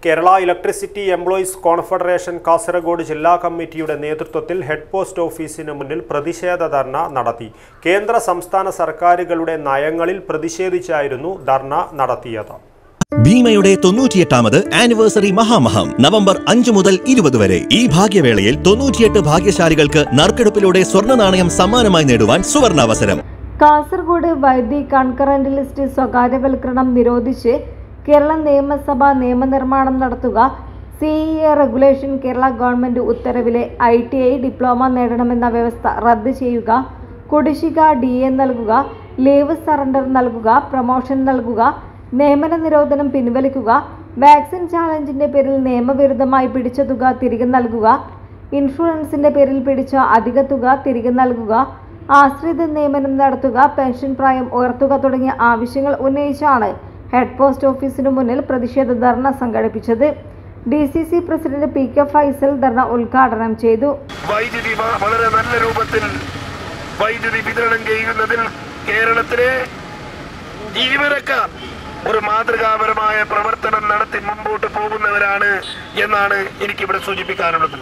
Kerala electricity employees confederation Kasaragod ജില്ലാ കമ്മിറ്റിയുടെ നേതൃത്വത്തിൽ ഹെഡ് പോസ്റ്റ് ഓഫീസിന് മുന്നിൽ പ്രതിഷേധ ധർണ നടത്തി. കേന്ദ്ര സംസ്ഥാന സർക്കാരുകളുടെ നയങ്ങളിൽ പ്രതിഷേധിച്ചായിരുന്നു ധർണ നടത്തിയത്. ഭീമയുടെ 98ാമത് ആനിവേഴ്സറി മഹാമഹം നവംബർ 5 മുതൽ 20 വരെ. ഈ ഭാഗ്യവേളയിൽ 98 ഭാഗ്യശാലികൾക്ക് നറുക്കെടുപ്പിലൂടെ സ്വർണ്ണ നാണയം സമ്മാനമായി നേടുവാൻ സുവർണാവസരം. കാസർഗോഡ് വൈദ്യുതി കൺകറന്റ് ലിസ്റ്റ് സ്വകാര്യവൽക്കരണം നിരോധിച്ച് കേരള നിയമസഭ നിയമനിർമ്മാണം നടത്തുക, CEA റെഗുലേഷൻ കേരള ഗവൺമെന്റ് ഉത്തരവിലെ ITI ഡിപ്ലോമ നേടണമെന്ന വ്യവസ്ഥ റദ്ദ് ചെയ്യുക, കുടിശ്ശിക DA നൽകുക, ലീവ് സറണ്ടർ നൽകുക, പ്രൊമോഷൻ നൽകുക, നിയമന നിരോധനം പിൻവലിക്കുക, വാക്സിൻ ചാലഞ്ചിന്റെ പേരിൽ നിയമവിരുദ്ധമായി പിടിച്ച തുക തിരികെ നൽകുക, ഇൻഷുറൻസിന്റെ പേരിൽ പിടിച്ച അധിക തുക തിരികെ നൽകുക, ആശ്രിത നിയമനം നടത്തുക, പെൻഷൻ പ്രായം ഉയർത്തുക തുടങ്ങിയ ആവശ്യങ്ങൾ ഉന്നയിച്ചാണ് ഹെഡ് പോസ്റ്റ് ഓഫീസിനു മുന്നിൽ പ്രതിഷേധ ധർണ സംഘടിപ്പിച്ചത്. DCC president PK Faisal dharna ഉദ്ഘാടനം ചെയ്തു. വൈദ്യുതി വളരെ നല്ല രൂപത്തിൽ വൈദ്യുതി വിതരണം ചെയ്യുന്നതിൽ കേരളത്തിലെ ജീവനക്കാർ ഒരു മാതൃകാപരമായ പ്രവർത്തനം നടത്തി മുമ്പോട്ട് പോകുന്നവരാണ് എന്നാണ് എനിക്കിവിടെ സൂചിപ്പിക്കാനുള്ളത്.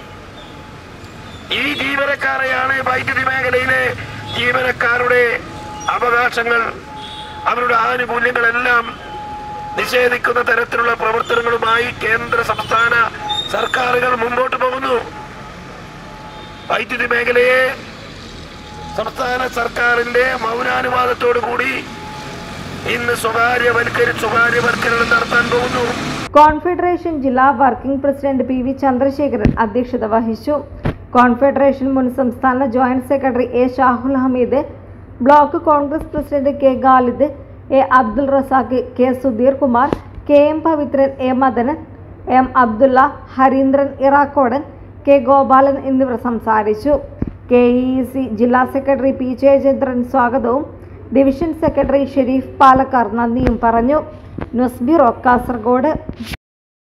ഈ ജീവനക്കാരെയാണ് വൈദ്യുതി മേഖലയിലെ ജീവനക്കാരുടെ അവകാശങ്ങൾ, അവരുടെ ആനുകൂല്യങ്ങളെല്ലാം നിഷേധിക്കുന്ന തരത്തിലുള്ള പ്രവർത്തനങ്ങളുമായി കേന്ദ്ര സംസ്ഥാന സർക്കാരുകൾ മുമ്പോട്ട് പോകുന്നു. വൈദ്യുതി മേഖലയെ സംസ്ഥാന സർക്കാരിന്റെ മൗനാനുവാദത്തോടു കൂടി ഇന്ന് സ്വകാര്യവൽക്കരണം നടത്താൻ പോകുന്നു. കോൺഫെഡറേഷൻ ജില്ലാ വർക്കിംഗ് പ്രസിഡന്റ് PV ചന്ദ്രശേഖരൻ അധ്യക്ഷത വഹിച്ചു. കോൺഫെഡറേഷൻ മുൻ സംസ്ഥാന joint secretary A Shahul Hameed, block Congress president K Khalid, A Abdul Razak, K Sudheer Kumar, KM Pavithran, A Madanan, M Abdulla, Harindran Irakkodan, K Gopalan എന്നിവർ സംസാരിച്ചു. KEC ജില്ലാ സെക്രട്ടറി P ജയചന്ദ്രൻ സ്വാഗതവും ഡിവിഷൻ സെക്രട്ടറി ഷെരീഫ് പാലക്കാർ നന്ദിയും പറഞ്ഞു. News bureau, Kasaragod.